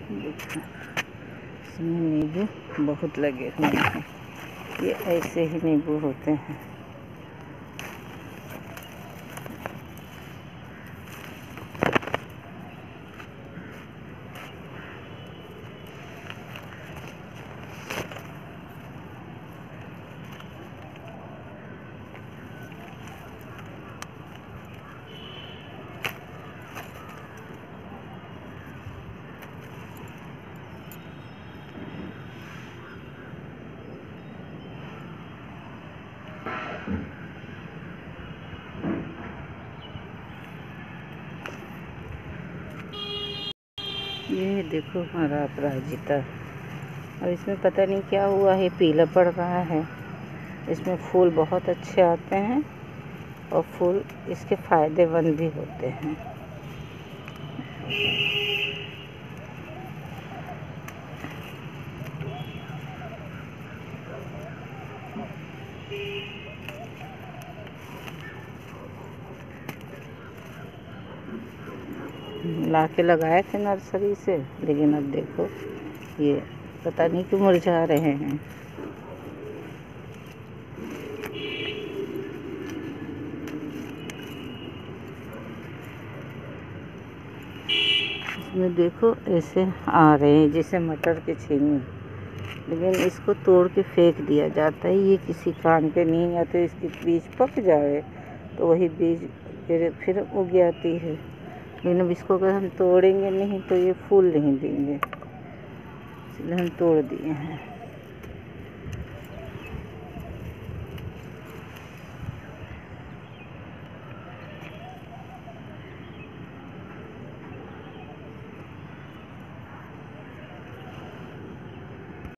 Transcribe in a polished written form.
देखो इसमें नींबू बहुत लगे हुए हैं। ये ऐसे ही नींबू होते हैं। ये देखो हमारा अपराजिता, और इसमें पता नहीं क्या हुआ है, पीला पड़ रहा है। इसमें फूल बहुत अच्छे आते हैं और फूल इसके फ़ायदेमंद भी होते हैं। ला के लगाए थे नर्सरी से, लेकिन अब देखो ये पता नहीं क्यों मुरझा रहे हैं। इसमें देखो ऐसे आ रहे हैं जैसे मटर के छीलने, लेकिन इसको तोड़ के फेंक दिया जाता है। ये किसी काम के नहीं, या तो इसकी बीज पक जाए तो वही बीज फिर उग जाती है। लेकिन अब इसको अगर हम तोड़ेंगे नहीं तो ये फूल नहीं देंगे, इसलिए हम तोड़ दिए हैं।